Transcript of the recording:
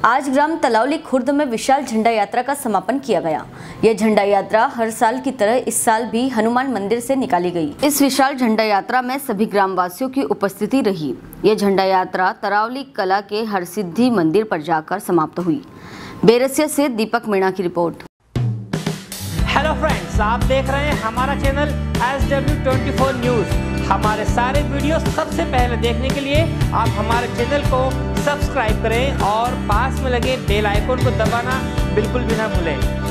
आज ग्राम तलावली खुर्द में विशाल झंडा यात्रा का समापन किया गया। यह झंडा यात्रा हर साल की तरह इस साल भी हनुमान मंदिर से निकाली गई। इस विशाल झंडा यात्रा में सभी ग्रामवासियों की उपस्थिति रही। यह झंडा यात्रा तरावली कला के हरसिद्धि मंदिर पर जाकर समाप्त हुई। बेरसिया से दीपक मीणा की रिपोर्ट। हेलो फ्रेंड्स, आप देख रहे हैं हमारा चैनल SW24 न्यूज। हमारे सारे वीडियो सबसे पहले देखने के लिए आप हमारे चैनल को सब्सक्राइब करें और पास में लगे बेल आइकन को दबाना बिल्कुल भी ना भूलें।